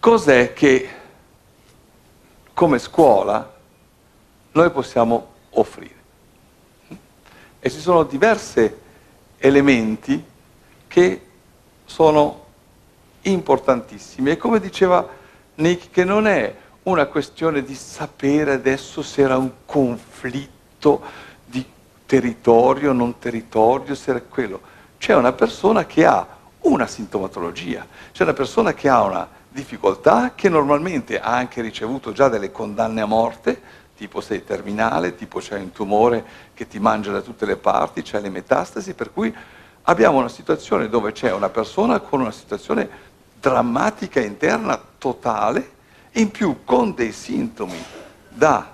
cos'è che come scuola noi possiamo offrire? E ci sono diversi elementi che sono importantissimi e come diceva Nick, che non è una questione di sapere adesso se era un conflitto di territorio, non territorio, se era quello. C'è una persona che ha una sintomatologia, c'è una persona che ha una difficoltà, che normalmente ha anche ricevuto già delle condanne a morte, tipo sei terminale, tipo c'hai un tumore che ti mangia da tutte le parti, c'hai le metastasi, per cui abbiamo una situazione dove c'è una persona con una situazione drammatica interna totale, in più con dei sintomi da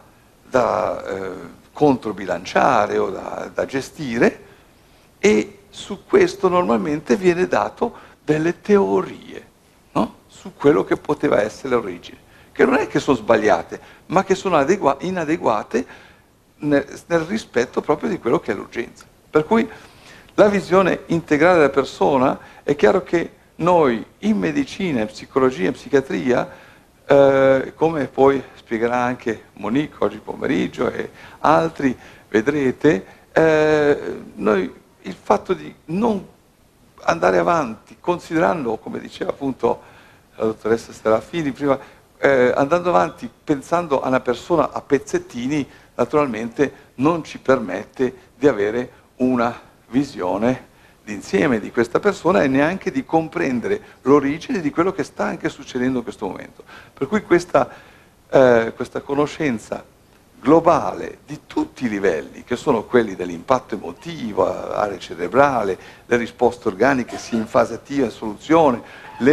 controbilanciare o da gestire, e su questo normalmente viene dato delle teorie, no? Su quello che poteva essere l'origine, che non è che sono sbagliate, ma che sono inadeguate nel rispetto proprio di quello che è l'urgenza. Per cui la visione integrale della persona, è chiaro che noi in medicina, in psicologia, in psichiatria, come poi spiegherà anche Monique oggi pomeriggio e altri, vedrete, noi il fatto di non andare avanti, considerando, come diceva appunto la dottoressa Serafini prima, andando avanti pensando a una persona a pezzettini, naturalmente non ci permette di avere una visione d'insieme di questa persona e neanche di comprendere l'origine di quello che sta anche succedendo in questo momento. Per cui questa conoscenza globale di tutti i livelli, che sono quelli dell'impatto emotivo, area cerebrale, le risposte organiche sia in fase attiva e soluzione,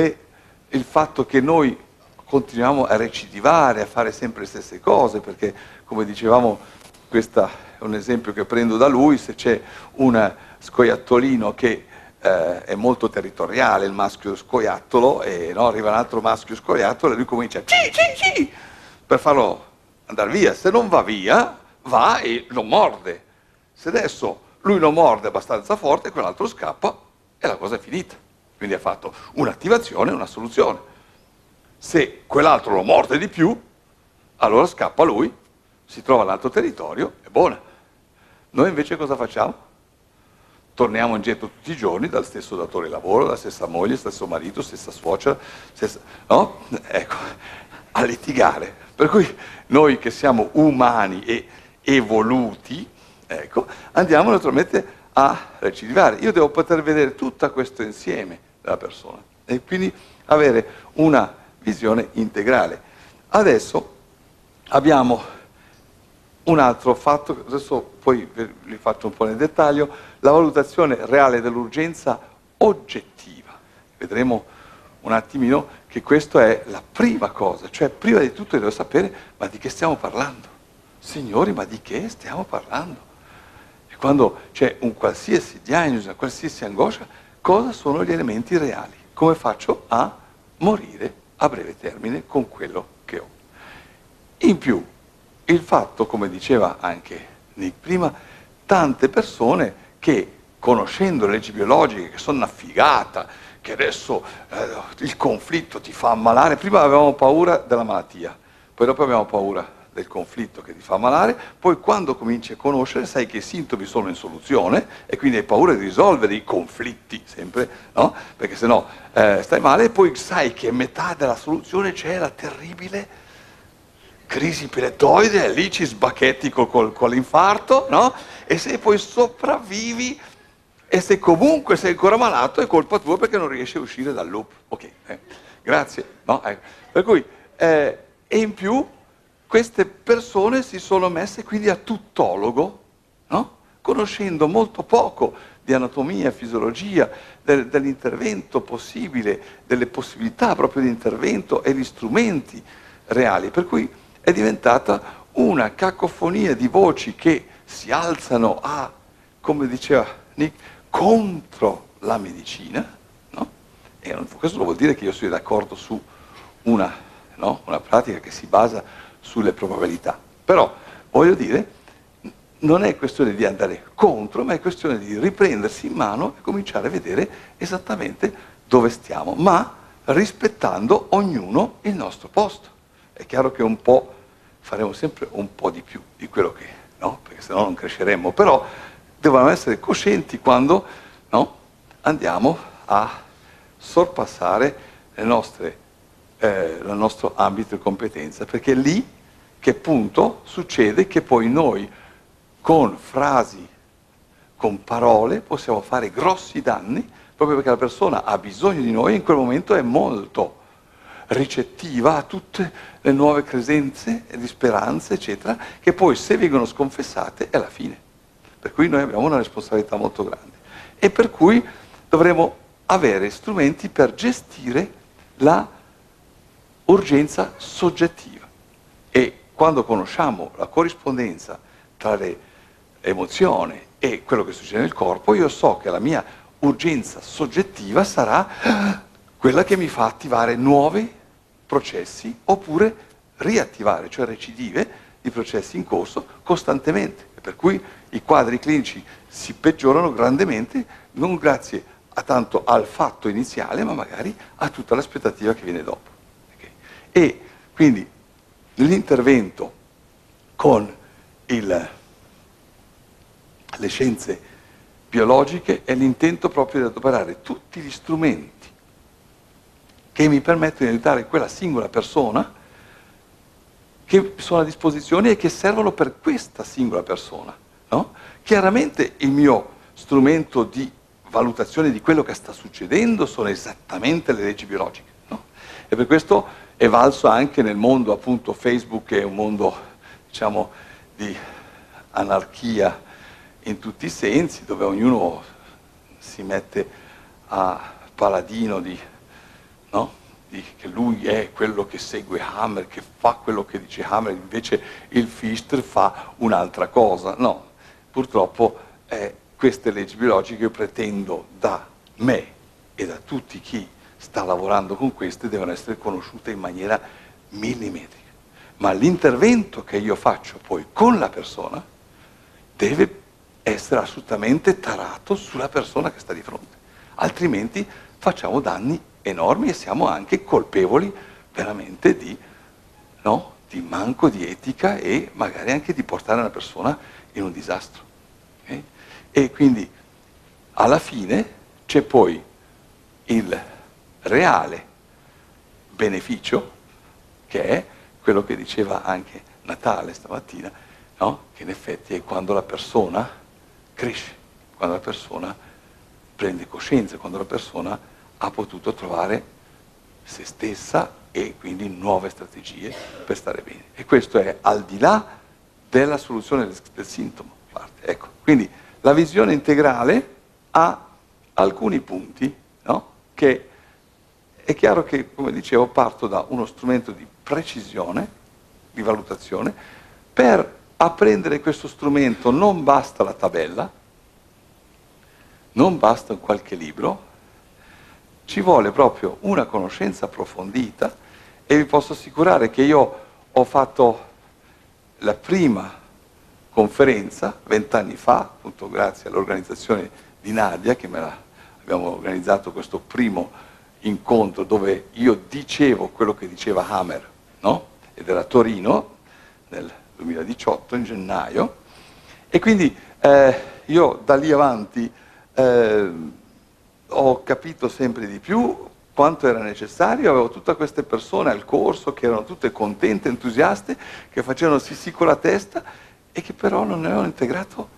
il fatto che noi continuiamo a recidivare, a fare sempre le stesse cose, perché come dicevamo, questo è un esempio che prendo da lui, se c'è un scoiattolino che è molto territoriale, il maschio scoiattolo, e no, arriva un altro maschio scoiattolo e lui comincia ci, per farlo andare via. Se non va via, va e lo morde. Se adesso lui lo morde abbastanza forte, quell'altro scappa e la cosa è finita. Quindi ha fatto un'attivazione e una soluzione. Se quell'altro lo morde di più, allora scappa lui, si trova all'altro territorio, è buona. Noi invece cosa facciamo? Torniamo indietro tutti i giorni dal stesso datore di lavoro, dalla stessa moglie, stesso marito, stessa suocera, no? Ecco, a litigare. Per cui noi che siamo umani e evoluti, ecco, andiamo naturalmente a recidivare. Io devo poter vedere tutto questo insieme della persona e quindi avere una visione integrale. Adesso abbiamo un altro fatto, adesso poi li faccio un po' nel dettaglio, la valutazione reale dell'urgenza oggettiva. Vedremo un attimino che questa è la prima cosa, cioè prima di tutto devo sapere ma di che stiamo parlando? Signori, ma di che stiamo parlando? E quando c'è un qualsiasi diagnosi, una qualsiasi angoscia, cosa sono gli elementi reali? Come faccio a morire a breve termine con quello che ho? In più, il fatto, come diceva anche Nick prima, tante persone che, conoscendo le leggi biologiche, che sono una figata, che adesso il conflitto ti fa ammalare, prima avevamo paura della malattia, poi dopo abbiamo paura del conflitto che ti fa ammalare, poi quando cominci a conoscere sai che i sintomi sono in soluzione e quindi hai paura di risolvere i conflitti, sempre, no? Perché sennò stai male, e poi sai che a metà della soluzione c'è la terribile crisi pilettoide, e lì ci sbacchetti con l'infarto, no? E se poi sopravvivi, e se comunque sei ancora malato, è colpa tua perché non riesci a uscire dal loop. Ok, grazie. No? Per cui, e in più, queste persone si sono messe quindi a tuttologo, no? Conoscendo molto poco di anatomia, fisiologia, dell'intervento possibile, delle possibilità proprio di intervento e gli strumenti reali. Per cui è diventata una cacofonia di voci che si alzano a, come diceva Nick, contro la medicina, no? E questo non vuol dire che io sia d'accordo su una pratica che si basa sulle probabilità. Però, voglio dire, non è questione di andare contro, ma è questione di riprendersi in mano e cominciare a vedere esattamente dove stiamo, ma rispettando ognuno il nostro posto. È chiaro che un po' faremo sempre un po' di più di quello che, no? Perché sennò non cresceremmo, però devono essere coscienti quando, no, andiamo a sorpassare il nostro ambito di competenza, perché è lì che appunto succede che poi noi con frasi, con parole possiamo fare grossi danni, proprio perché la persona ha bisogno di noi e in quel momento è molto ricettiva a tutte le nuove credenze di speranze, eccetera, che poi se vengono sconfessate è la fine. Per cui noi abbiamo una responsabilità molto grande e per cui dovremo avere strumenti per gestire la urgenza soggettiva. E quando conosciamo la corrispondenza tra l'emozione e quello che succede nel corpo, io so che la mia urgenza soggettiva sarà quella che mi fa attivare nuovi processi oppure riattivare, cioè recidive di processi in corso costantemente. E per cui i quadri clinici si peggiorano grandemente, non grazie a tanto al fatto iniziale, ma magari a tutta l'aspettativa che viene dopo. Okay? E quindi l'intervento con le scienze biologiche è l'intento proprio di adoperare tutti gli strumenti che mi permettono di aiutare quella singola persona che sono a disposizione e che servono per questa singola persona. No? Chiaramente il mio strumento di valutazione di quello che sta succedendo sono esattamente le leggi biologiche. No? E per questo è valso anche nel mondo, appunto, Facebook, che è un mondo, diciamo, di anarchia in tutti i sensi, dove ognuno si mette a paladino di, no? Che lui è quello che segue Hammer, che fa quello che dice Hammer, invece il Fichter fa un'altra cosa. No, purtroppo queste leggi biologiche io pretendo da me e da tutti chi sta lavorando con queste devono essere conosciute in maniera millimetrica. Ma l'intervento che io faccio poi con la persona deve essere assolutamente tarato sulla persona che sta di fronte, altrimenti facciamo danni enormi e siamo anche colpevoli veramente di, no, di manco di etica e magari anche di portare una persona in un disastro. Okay? E quindi alla fine c'è poi il reale beneficio, che è quello che diceva anche Natale stamattina, no? Che in effetti è quando la persona cresce, quando la persona prende coscienza, quando la persona ha potuto trovare se stessa e quindi nuove strategie per stare bene. E questo è al di là della soluzione del sintomo. Ecco, quindi la visione integrale ha alcuni punti, no? Che è chiaro che, come dicevo, parto da uno strumento di precisione, di valutazione. Per apprendere questo strumento non basta la tabella, non basta qualche libro, ci vuole proprio una conoscenza approfondita e vi posso assicurare che io ho fatto la prima conferenza 20 anni fa, appunto grazie all'organizzazione di Nadia, che abbiamo organizzato questo primo incontro dove io dicevo quello che diceva Hammer, no? Ed era a Torino nel 2018, in gennaio, e quindi io da lì avanti ho capito sempre di più quanto era necessario, avevo tutte queste persone al corso che erano tutte contente, entusiaste, che facevano sì con la testa e che però non avevano integrato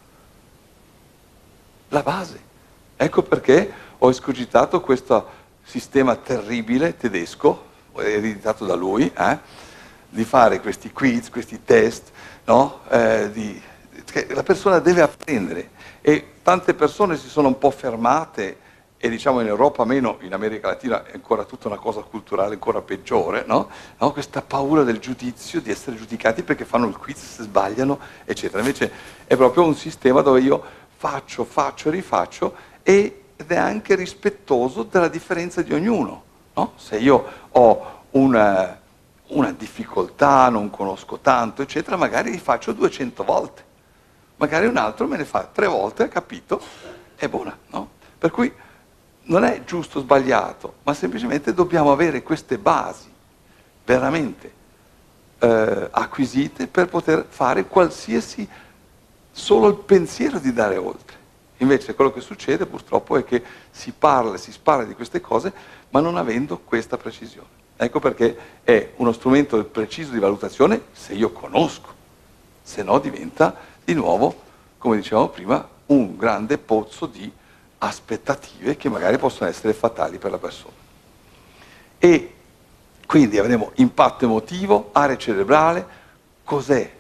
la base. Ecco perché ho escogitato questo sistema terribile tedesco, ereditato da lui, di fare questi quiz, questi test, no? Che la persona deve apprendere. E tante persone si sono un po' fermate, e diciamo in Europa, meno in America Latina, è ancora tutta una cosa culturale ancora peggiore, no? No? Questa paura del giudizio, di essere giudicati perché fanno il quiz, sbagliano, eccetera. Invece è proprio un sistema dove io faccio e rifaccio ed è anche rispettoso della differenza di ognuno, no? Se io ho una difficoltà, non conosco tanto, eccetera, magari rifaccio 200 volte. Magari un altro me ne fa 3 volte, ha capito, è buona, no? Per cui non è giusto o sbagliato, ma semplicemente dobbiamo avere queste basi veramente acquisite per poter fare qualsiasi, solo il pensiero di dare oltre. Invece quello che succede purtroppo è che si parla, si spara di queste cose, ma non avendo questa precisione. Ecco perché è uno strumento preciso di valutazione se io conosco, se no diventa di nuovo, come dicevamo prima, un grande pozzo di aspettative che magari possono essere fatali per la persona. E quindi avremo impatto emotivo, area cerebrale, cos'è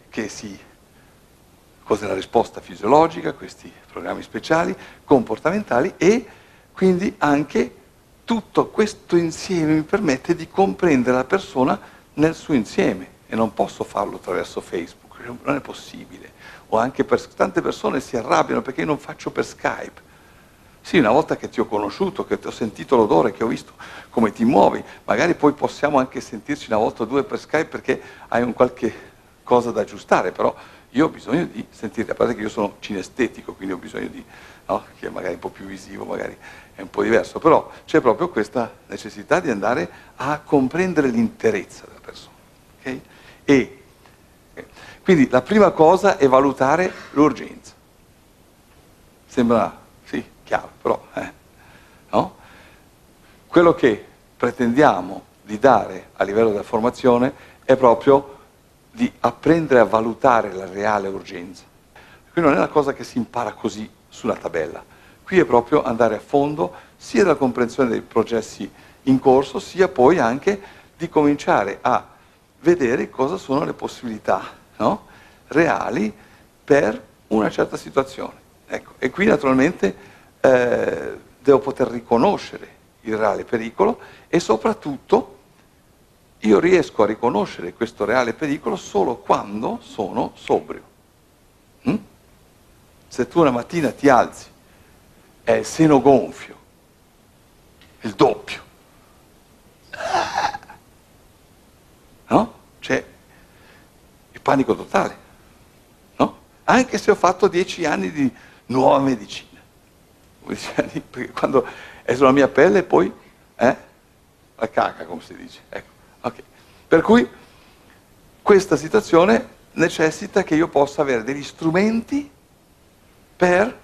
la risposta fisiologica, questi programmi speciali, comportamentali, e quindi anche tutto questo insieme mi permette di comprendere la persona nel suo insieme, e non posso farlo attraverso Facebook, non è possibile. O anche tante persone si arrabbiano perché io non faccio per Skype. Sì, una volta che ti ho conosciuto, che ti ho sentito l'odore, che ho visto come ti muovi, magari poi possiamo anche sentirci una volta o due per Skype perché hai un qualche cosa da aggiustare, però io ho bisogno di sentirti, a parte che io sono cinestetico, quindi ho bisogno di, no? Che è magari un po' più visivo, magari è un po' diverso, però c'è proprio questa necessità di andare a comprendere l'interezza della persona. Okay? Quindi la prima cosa è valutare l'urgenza. Sembra, sì, chiaro, però, no? Quello che pretendiamo di dare a livello della formazione è proprio di apprendere a valutare la reale urgenza. Qui non è una cosa che si impara così sulla tabella, qui è proprio andare a fondo sia della comprensione dei processi in corso, sia poi anche di cominciare a vedere cosa sono le possibilità, no? Reali per una certa situazione. Ecco, e qui naturalmente devo poter riconoscere il reale pericolo e soprattutto io riesco a riconoscere questo reale pericolo solo quando sono sobrio. Se tu una mattina ti alzi e il seno gonfio, il doppio, no? C'è il panico totale, no? Anche se ho fatto 10 anni di nuova medicina, 10 anni, perché quando è sulla mia pelle poi, la caca, come si dice, ecco. Okay. Per cui questa situazione necessita che io possa avere degli strumenti per,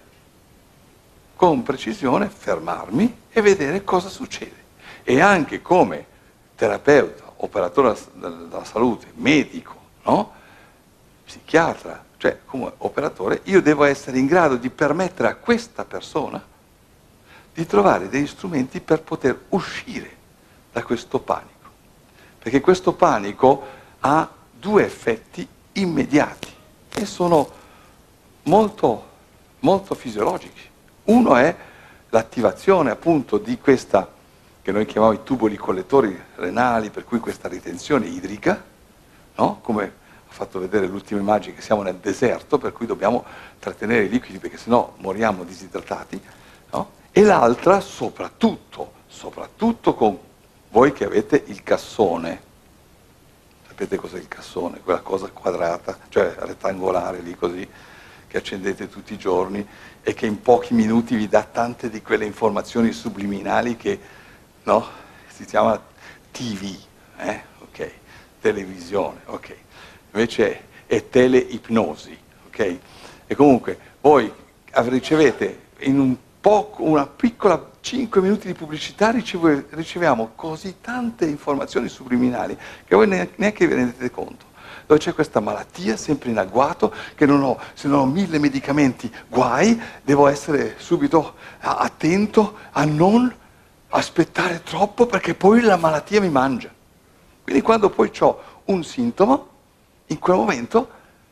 con precisione, fermarmi e vedere cosa succede. E anche come terapeuta, operatore della salute, medico, no? Psichiatra, cioè come operatore, io devo essere in grado di permettere a questa persona di trovare degli strumenti per poter uscire da questo panico. Perché questo panico ha due effetti immediati e sono molto, molto fisiologici. Uno è l'attivazione appunto di questa, che noi chiamiamo i tubuli collettori renali, per cui questa ritenzione idrica, no? Come ha fatto vedere l'ultima immagine, che siamo nel deserto, per cui dobbiamo trattenere i liquidi perché sennò moriamo disidratati, no? E l'altra, soprattutto con voi che avete il cassone, sapete cos'è il cassone? Quella cosa quadrata, cioè rettangolare lì così, che accendete tutti i giorni e che in pochi minuti vi dà tante di quelle informazioni subliminali che, no? Si chiama TV, ok? Televisione, ok? Invece è teleipnosi, ok? E comunque voi ricevete in una piccola 5 minuti di pubblicità riceviamo così tante informazioni subliminali che voi neanche vi rendete conto. Dove c'è questa malattia sempre in agguato, che se non ho 1000 medicamenti, guai, devo essere subito attento a non aspettare troppo perché poi la malattia mi mangia. Quindi quando poi ho un sintomo, in quel momento,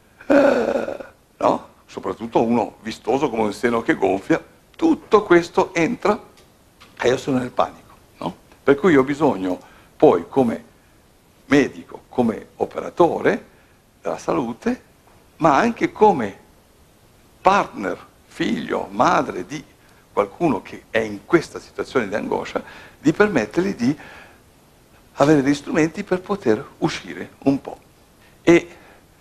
no? Soprattutto uno vistoso come un seno che gonfia, tutto questo entra e io sono nel panico, no? Per cui ho bisogno poi come medico, come operatore della salute, ma anche come partner, figlio, madre di qualcuno che è in questa situazione di angoscia, di permettergli di avere degli strumenti per poter uscire un po'. E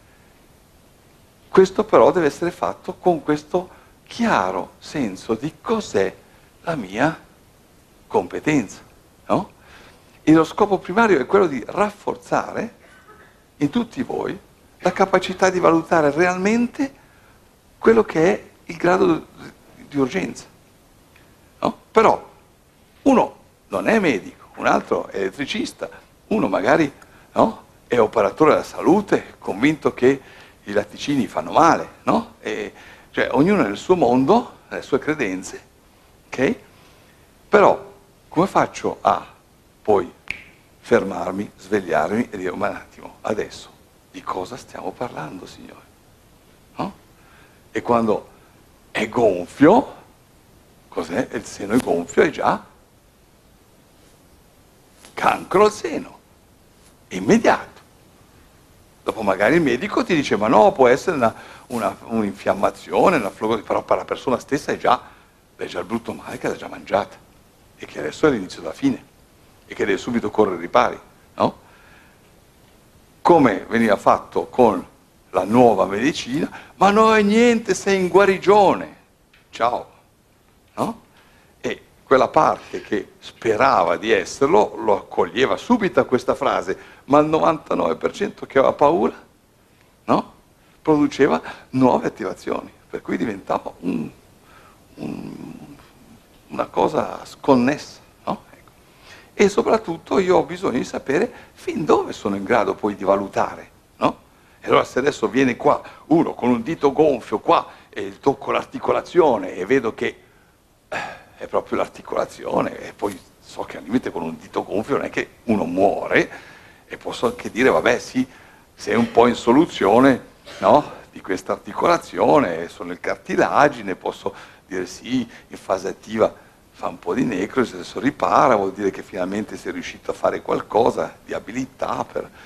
questo però deve essere fatto con questo chiaro senso di cos'è la mia competenza, no? E lo scopo primario è quello di rafforzare in tutti voi la capacità di valutare realmente quello che è il grado di urgenza, no? Però uno non è medico, un altro è elettricista, uno magari, no, è operatore della salute, convinto che i latticini fanno male, no? Cioè ognuno nel suo mondo, nelle sue credenze, ok? Però come faccio a poi fermarmi, svegliarmi e dire: ma un attimo, adesso di cosa stiamo parlando, signore? No? E quando è gonfio, cos'è? Il seno è gonfio, è già cancro al seno, immediato. Dopo magari il medico ti dice: ma no, può essere un'infiammazione, però per la persona stessa è già il brutto male che l'ha già mangiata e che adesso è l'inizio della fine e che deve subito correre ai ripari, no? Come veniva fatto con la nuova medicina: ma no, è niente, sei in guarigione, ciao, no? E quella parte che sperava di esserlo lo accoglieva subito a questa frase, ma il 99% che aveva paura, no? Produceva nuove attivazioni, per cui diventava una cosa sconnessa, no? Ecco. E soprattutto io ho bisogno di sapere fin dove sono in grado poi di valutare, no? E allora se adesso viene qua uno con un dito gonfio qua e tocco l'articolazione e vedo che è proprio l'articolazione, e poi so che al limite con un dito gonfio non è che uno muore, e posso anche dire: vabbè, sì, sei un po' in soluzione, no, di questa articolazione, sono il cartilagine, posso dire sì, in fase attiva fa un po' di necrosi, adesso ripara, vuol dire che finalmente sei riuscito a fare qualcosa di abilità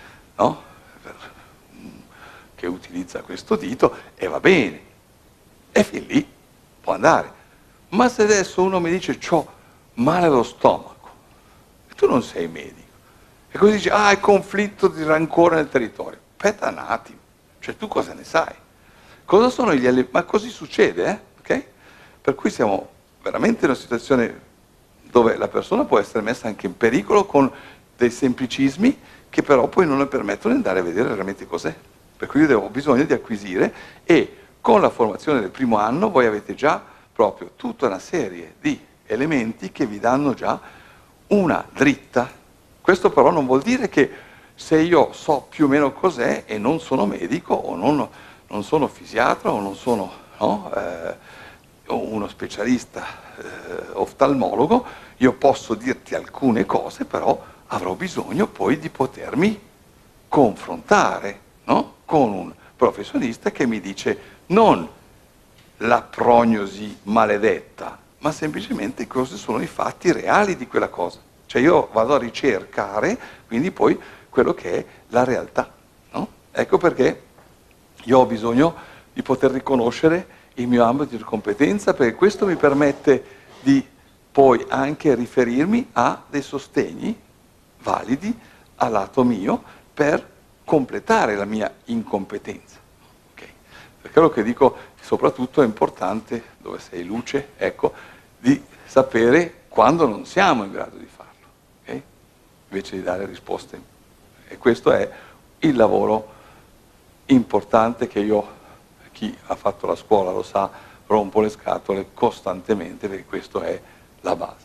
che utilizza questo dito, e va bene, e fin lì può andare. Ma se adesso uno mi dice: c'ho male allo stomaco, e tu non sei medico, e così dici: ah, è conflitto di rancore nel territorio. Aspetta un attimo, cioè tu cosa ne sai? Cosa sono gli elementi? Ma così succede, ok? Per cui siamo veramente in una situazione dove la persona può essere messa anche in pericolo con dei semplicismi che però poi non le permettono di andare a vedere realmente cos'è. Per cui io ho bisogno di acquisire, e con la formazione del primo anno voi avete già proprio tutta una serie di elementi che vi danno già una dritta. Questo però non vuol dire che se io so più o meno cos'è e non sono medico o non sono fisiatra o non sono, no, uno specialista oftalmologo, io posso dirti alcune cose, però avrò bisogno poi di potermi confrontare, no, con un professionista che mi dice non la prognosi maledetta, ma semplicemente cosa sono i fatti reali di quella cosa. Cioè io vado a ricercare quindi poi quello che è la realtà, no? Ecco perché io ho bisogno di poter riconoscere il mio ambito di competenza, perché questo mi permette di poi anche riferirmi a dei sostegni validi a lato mio per completare la mia incompetenza. Okay? Per quello che dico, soprattutto è importante, dove sei luce, ecco, di sapere quando non siamo in grado di farlo, okay? Invece di dare risposte. E questo è il lavoro importante che io, chi ha fatto la scuola lo sa, rompo le scatole costantemente, perché questo è la base.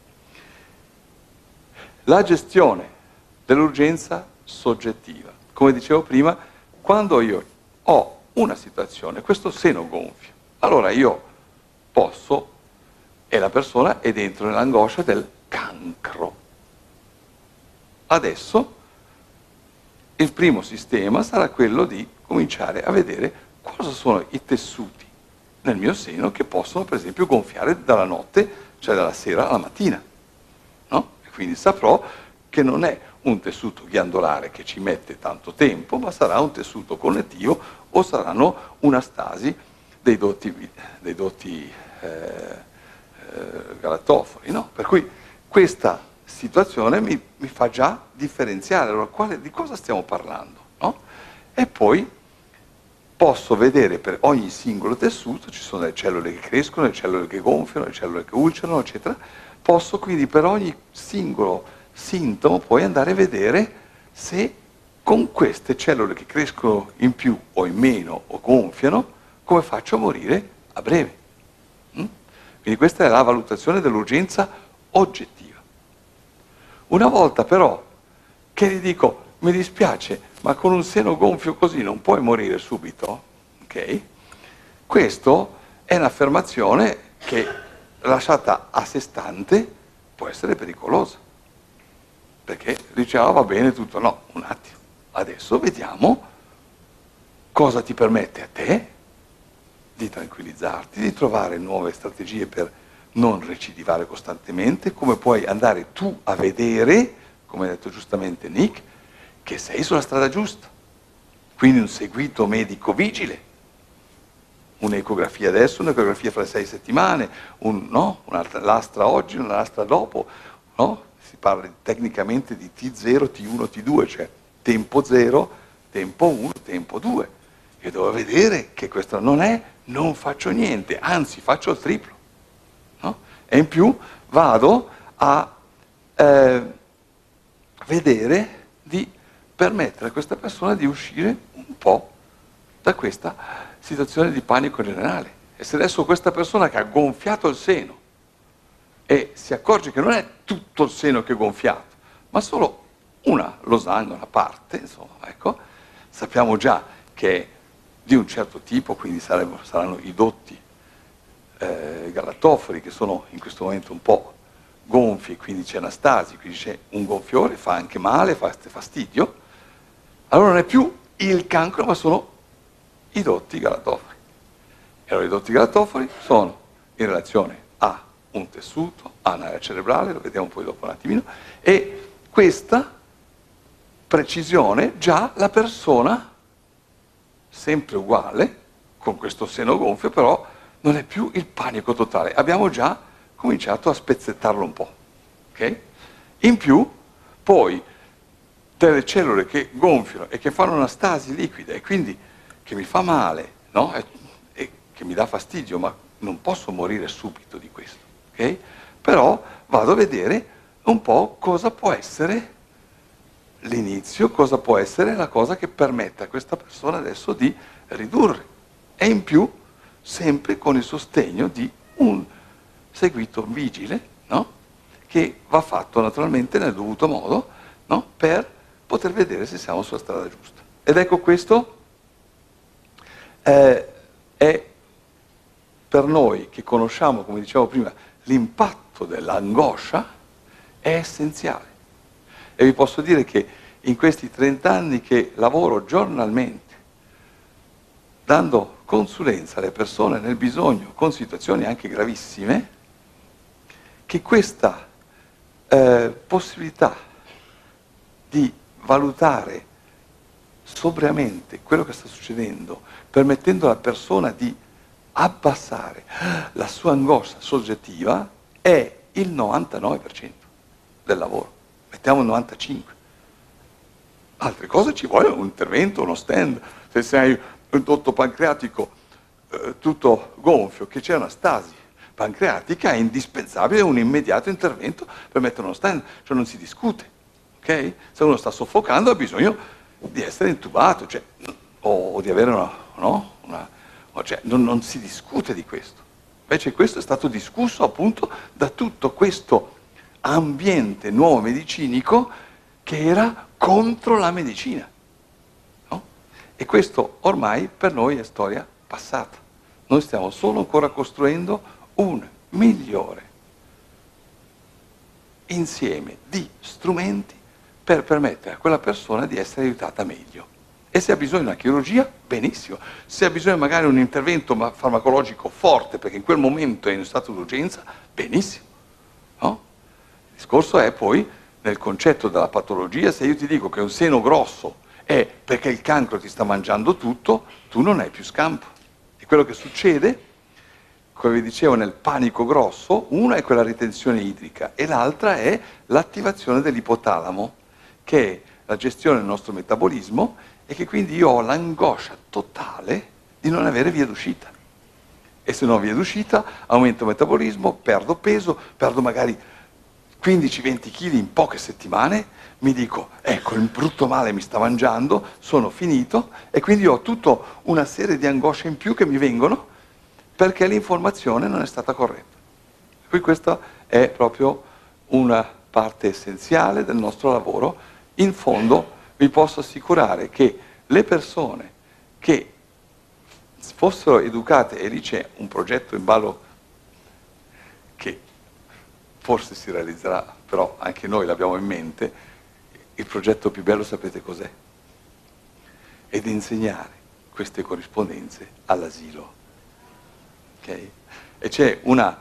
La gestione dell'urgenza soggettiva. Come dicevo prima, quando io ho una situazione, questo seno gonfio, allora io posso, e la persona è dentro nell'angoscia del cancro. Adesso il primo sistema sarà quello di cominciare a vedere cosa sono i tessuti nel mio seno che possono per esempio gonfiare dalla notte, cioè dalla sera alla mattina, no? E quindi saprò che non è un tessuto ghiandolare che ci mette tanto tempo, ma sarà un tessuto connettivo o saranno una stasi dei dotti galatofoni, no? Per cui questa situazione mi fa già differenziare allora di cosa stiamo parlando, no? E poi posso vedere per ogni singolo tessuto, ci sono le cellule che crescono, le cellule che gonfiano, le cellule che ulcerano, eccetera, posso quindi per ogni singolo sintomo poi andare a vedere se con queste cellule che crescono in più o in meno o gonfiano, come faccio a morire a breve. Quindi questa è la valutazione dell'urgenza oggettiva. Una volta però che gli dico, mi dispiace, ma con un seno gonfio così non puoi morire subito, ok? Questo è un'affermazione che, lasciata a sé stante, può essere pericolosa. Perché dice, va bene tutto, no, un attimo. Adesso vediamo cosa ti permette a te di tranquillizzarti, di trovare nuove strategie per non recidivare costantemente, come puoi andare tu a vedere, come ha detto giustamente Nick, che sei sulla strada giusta. Quindi un seguito medico vigile, un'ecografia adesso, un'ecografia fra 6 settimane, una lastra oggi, una lastra dopo, no? Si parla tecnicamente di T0, T1, T2, cioè tempo 0, tempo 1, tempo 2. Io devo vedere che questo non è, non faccio niente, anzi faccio il triplo. No? E in più vado a vedere di permettere a questa persona di uscire un po' da questa situazione di panico generale. E se adesso questa persona che ha gonfiato il seno e si accorge che non è tutto il seno che è gonfiato, ma solo una losangna, una parte, insomma, ecco, sappiamo già che è di un certo tipo, quindi saranno i dotti galatofori che sono in questo momento un po' gonfi, quindi c'è anastasi, quindi c'è un gonfiore, fa anche male, fa fastidio, allora non è più il cancro, ma sono i dotti galatofori. E allora i dotti galatofori sono in relazione a un tessuto, a un'area cerebrale, lo vediamo poi dopo un attimino, e questa precisione già la persona, sempre uguale, con questo seno gonfio, però non è più il panico totale. Abbiamo già cominciato a spezzettarlo un po'. Okay? In più, poi, delle cellule che gonfiano e che fanno una stasi liquida e quindi che mi fa male, no? e che mi dà fastidio, ma non posso morire subito di questo. Okay? Però vado a vedere un po' cosa può essere l'inizio, cosa può essere la cosa che permette a questa persona adesso di ridurre. E in più, sempre con il sostegno di un seguito vigile, no? Che va fatto naturalmente nel dovuto modo, no? Per poter vedere se siamo sulla strada giusta. Ed ecco questo è per noi che conosciamo, come dicevo prima, l'impatto dell'angoscia, è essenziale. E vi posso dire che in questi 30 anni che lavoro giornalmente, dando consulenza alle persone nel bisogno, con situazioni anche gravissime, che questa possibilità di valutare sobriamente quello che sta succedendo, permettendo alla persona di abbassare la sua angoscia soggettiva, è il 99% del lavoro. Mettiamo il 95%. Altre cose ci vuole un intervento, uno stand. Se sei un dotto pancreatico tutto gonfio, che c'è una stasi pancreatica, è indispensabile un immediato intervento per mettere uno stand, cioè non si discute. Okay? Se uno sta soffocando ha bisogno di essere intubato, cioè, o di avere cioè, non si discute di questo. Invece questo è stato discusso appunto da tutto questo ambiente nuovo medicinico che era contro la medicina. No? E questo ormai per noi è storia passata. Noi stiamo solo ancora costruendo un migliore insieme di strumenti per permettere a quella persona di essere aiutata meglio. E se ha bisogno di una chirurgia, benissimo. Se ha bisogno magari di un intervento farmacologico forte, perché in quel momento è in stato d'urgenza, benissimo. No? Il discorso è poi nel concetto della patologia, se io ti dico che un seno grosso è perché il cancro ti sta mangiando tutto, tu non hai più scampo. E quello che succede, come vi dicevo, nel panico grosso, una è quella ritenzione idrica e l'altra è l'attivazione dell'ipotalamo, che è la gestione del nostro metabolismo e che quindi io ho l'angoscia totale di non avere via d'uscita. E se non ho via d'uscita, aumento il metabolismo, perdo peso, perdo magari 15-20 kg in poche settimane, mi dico, ecco, il brutto male mi sta mangiando, sono finito, e quindi ho tutta una serie di angosce in più che mi vengono perché l'informazione non è stata corretta. Qui questa è proprio una parte essenziale del nostro lavoro. In fondo vi posso assicurare che le persone che fossero educate, e lì c'è un progetto in ballo che forse si realizzerà, però anche noi l'abbiamo in mente, il progetto più bello sapete cos'è? Ed insegnare queste corrispondenze all'asilo. Okay? E c'è una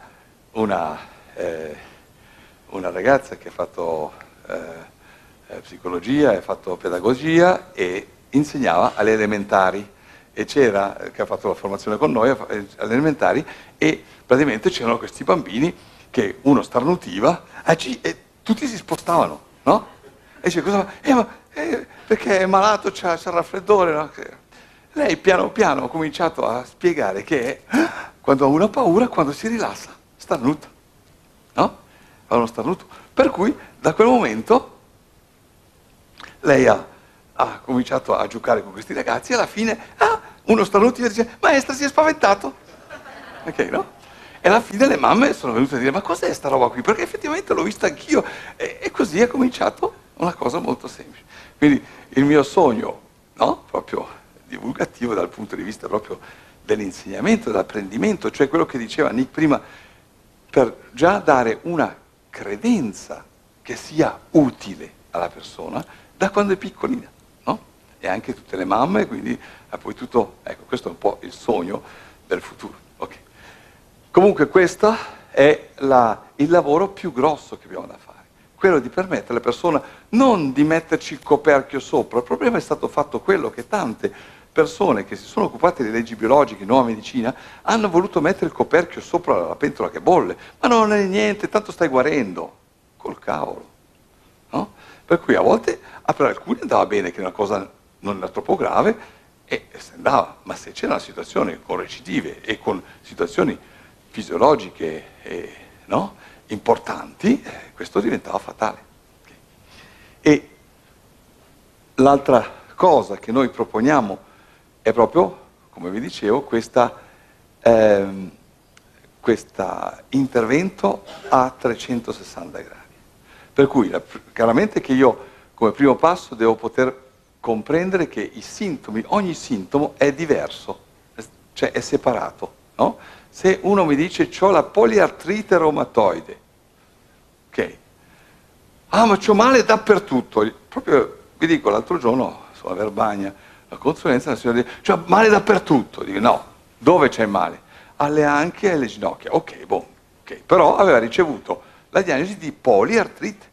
ragazza che ha fatto psicologia, ha fatto pedagogia e insegnava alle elementari, e c'era, che ha fatto la formazione con noi alle elementari, e praticamente c'erano questi bambini che uno starnutiva e tutti si spostavano, no? E dice, cosa perché è malato, c'ha il raffreddore, no? Lei piano piano ha cominciato a spiegare che quando ha una paura, quando si rilassa, starnuta, no? Fa uno starnuto. Per cui da quel momento lei ha cominciato a giocare con questi ragazzi, e alla fine uno starnutiva e dice, maestra, si è spaventato. Ok, no? E alla fine le mamme sono venute a dire, ma cos'è sta roba qui? Perché effettivamente l'ho vista anch'io. E così è cominciato una cosa molto semplice. Quindi il mio sogno, no? Proprio divulgativo dal punto di vista proprio dell'insegnamento, dell'apprendimento, cioè quello che diceva Nick prima, per già dare una credenza che sia utile alla persona da quando è piccolina, no? E anche tutte le mamme, quindi poi tutto, ecco, questo è un po' il sogno del futuro. Okay. Comunque questo è il lavoro più grosso che abbiamo da fare, quello di permettere alla persona non di metterci il coperchio sopra. Il problema è stato fatto quello che tante persone che si sono occupate di leggi biologiche, nuova medicina, hanno voluto mettere il coperchio sopra la pentola che bolle, ma non è niente, tanto stai guarendo, col cavolo, no? Per cui a volte per alcuni andava bene, che una cosa non era troppo grave, e se andava, ma se c'era una situazione con recidive e con situazioni fisiologiche no, importanti, questo diventava fatale. Okay. E l'altra cosa che noi proponiamo è proprio, come vi dicevo, questo intervento a 360 gradi. Per cui chiaramente che io come primo passo devo poter comprendere che i sintomi, ogni sintomo è diverso, cioè è separato, no? Se uno mi dice c'ho la poliartrite reumatoide, ok, ma c'ho male dappertutto, proprio vi dico l'altro giorno, a Verbagna, la consulenza, la signora dice c'ho male dappertutto, dico no, dove c'è male? Alle anche e alle ginocchia, ok, boh, ok, però aveva ricevuto la diagnosi di poliartrite,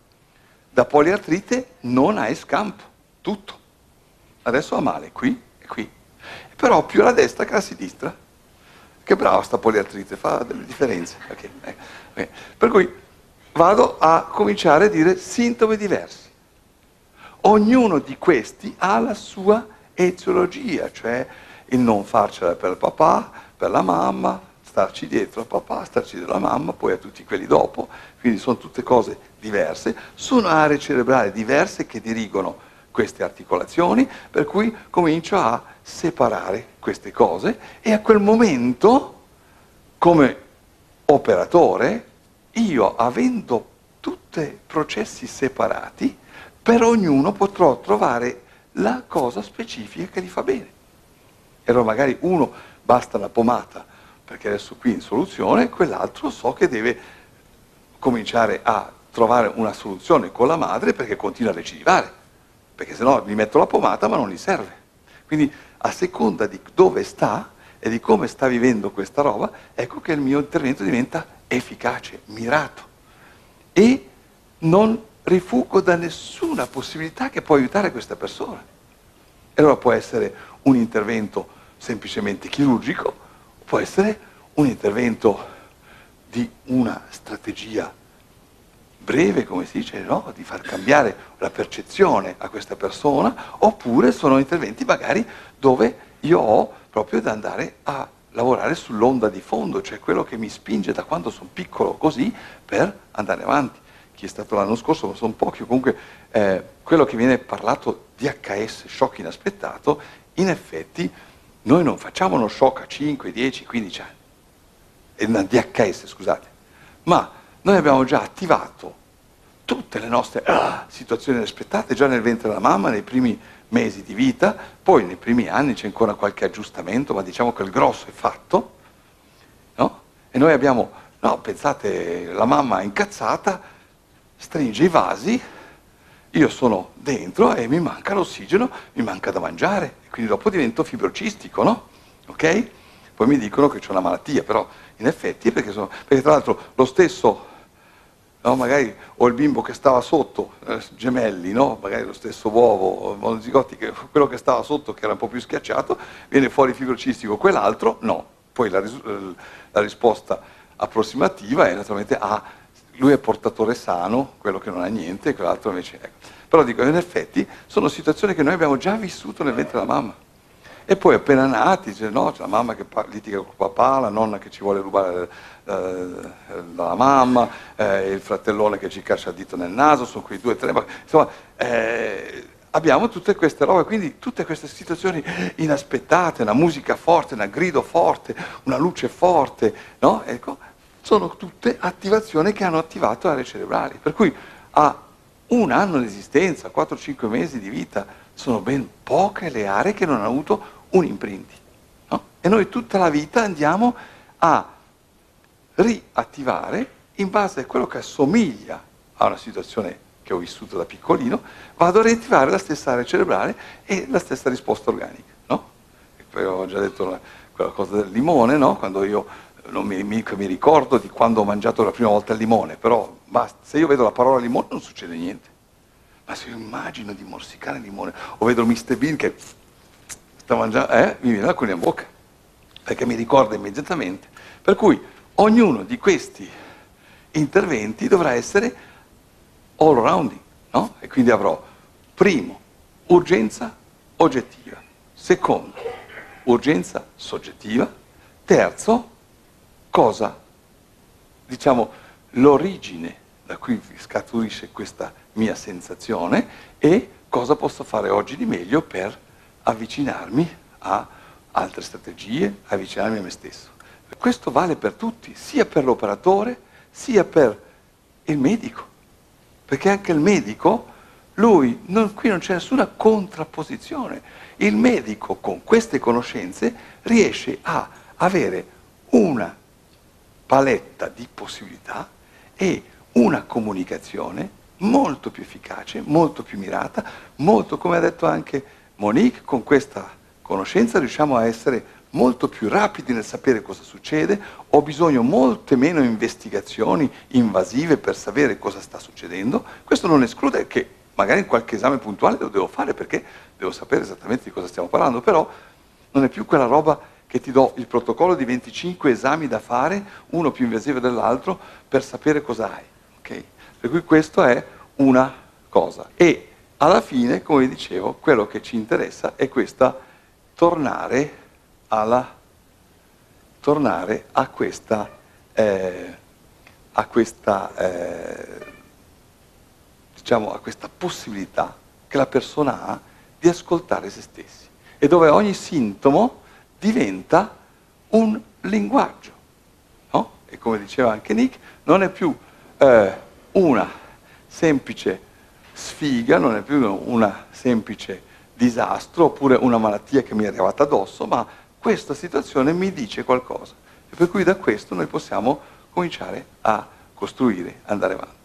da poliartrite non hai scampo, tutto, adesso ha male qui e qui, però più alla destra che alla sinistra. Che brava sta poliartrite, fa delle differenze. Okay. Okay. Per cui vado a cominciare a dire sintomi diversi. Ognuno di questi ha la sua eziologia, cioè il non farcela per il papà, per la mamma, starci dietro al papà, starci dietro alla mamma, poi a tutti quelli dopo, quindi sono tutte cose diverse, sono aree cerebrali diverse che dirigono queste articolazioni, per cui comincio a separare queste cose, e a quel momento, come operatore, io, avendo tutti processi separati, per ognuno potrò trovare la cosa specifica che gli fa bene. E allora magari uno basta la pomata, perché adesso qui è in soluzione, quell'altro so che deve cominciare a trovare una soluzione con la madre perché continua a recidivare, perché sennò gli metto la pomata ma non gli serve. Quindi a seconda di dove sta e di come sta vivendo questa roba, ecco che il mio intervento diventa efficace, mirato, e non rifuggo da nessuna possibilità che può aiutare questa persona. E allora può essere un intervento semplicemente chirurgico, può essere un intervento di una strategia breve, come si dice, no? Di far cambiare la percezione a questa persona, oppure sono interventi magari dove io ho proprio da andare a lavorare sull'onda di fondo, cioè quello che mi spinge da quando sono piccolo così per andare avanti. chi è stato l'anno scorso, ma sono pochi, comunque quello che viene parlato DHS, shock inaspettato, in effetti noi non facciamo uno shock a 5, 10, 15 anni, è una DHS, scusate, ma noi abbiamo già attivato tutte le nostre situazioni inaspettate già nel ventre della mamma, nei primi mesi di vita, poi nei primi anni c'è ancora qualche aggiustamento, ma diciamo che il grosso è fatto, no? E noi abbiamo, no, pensate, la mamma è incazzata, stringe i vasi, io sono dentro e mi manca l'ossigeno, mi manca da mangiare, e quindi dopo divento fibrocistico, no? Ok? Poi mi dicono che c'è una malattia, però in effetti, perché tra l'altro lo stesso, no, magari o il bimbo che stava sotto, gemelli, no? Magari lo stesso uovo, monozigoti, quello che stava sotto, che era un po' più schiacciato, viene fuori fibrocistico, quell'altro no. Poi la risposta approssimativa è naturalmente lui è portatore sano, quello che non ha niente, e quell'altro invece ecco. Però dico, in effetti sono situazioni che noi abbiamo già vissuto nel ventre della mamma. E poi appena nati, c'è la mamma che litiga col papà, la nonna che ci vuole rubare dalla mamma, il fratellone che ci caccia il dito nel naso, sono quei 2 o 3, insomma, abbiamo tutte queste robe, quindi tutte queste situazioni inaspettate, una musica forte, un grido forte, una luce forte, no? Ecco, sono tutte attivazioni che hanno attivato aree cerebrali, per cui a 1 anno di esistenza, 4-5 mesi di vita, sono ben poche le aree che non hanno avuto un imprinting, no? E noi tutta la vita andiamo a riattivare in base a quello che assomiglia a una situazione che ho vissuto da piccolino, vado a riattivare la stessa area cerebrale e la stessa risposta organica, no? E poi ho già detto quella cosa del limone, no? Quando io non mi ricordo di quando ho mangiato la prima volta il limone, però basta, se io vedo la parola limone non succede niente. Ma se io immagino di morsicare il limone, o vedo Mr. Bean che sta mangiando, mi viene l'acqua in bocca, perché mi ricorda immediatamente. Per cui ognuno di questi interventi dovrà essere all rounding, no? E quindi avrò, primo, urgenza oggettiva, secondo, urgenza soggettiva, terzo, cosa, diciamo, l'origine da cui scaturisce questa mia sensazione e cosa posso fare oggi di meglio per avvicinarmi a altre strategie, avvicinarmi a me stesso. Questo vale per tutti, sia per l'operatore, sia per il medico, perché anche il medico, qui non c'è nessuna contrapposizione. Il medico con queste conoscenze riesce a avere una paletta di possibilità e una comunicazione molto più efficace, molto più mirata, molto, come ha detto anche Monique, con questa conoscenza riusciamo a essere molto più rapidi nel sapere cosa succede, ho bisogno molte meno investigazioni invasive per sapere cosa sta succedendo. Questo non esclude che magari in qualche esame puntuale lo devo fare perché devo sapere esattamente di cosa stiamo parlando, però non è più quella roba che ti do il protocollo di 25 esami da fare, uno più invasivo dell'altro, per sapere cosa hai. Okay? Per cui questo è una cosa. E alla fine, come vi dicevo, quello che ci interessa è tornare a questa, diciamo, a questa possibilità che la persona ha di ascoltare se stessi e dove ogni sintomo diventa un linguaggio, no? E come diceva anche Nick, non è più una semplice sfiga, non è più una semplice disastro oppure una malattia che mi è arrivata addosso, ma questa situazione mi dice qualcosa. E per cui da questo noi possiamo cominciare a costruire, andare avanti.